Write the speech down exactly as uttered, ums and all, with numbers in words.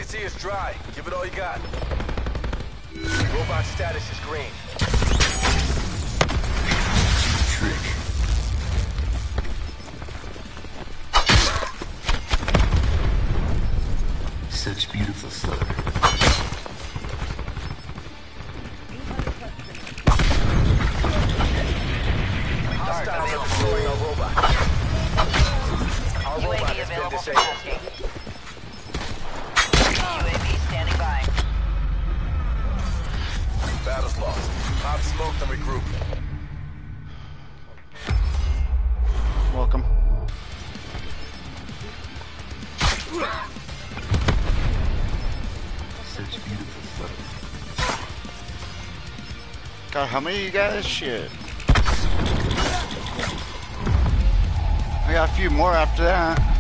can see it's dry. Give it all you got. Robot status is green. Trick. Such beautiful slaughter. Hostiles are destroying our robot. Our robot has been disabled. U A V standing by. Battle's lost. Pop smoked and regroup. Welcome. Such beautiful slaughter. God, how many of you guys? Shit. I got a few more after that.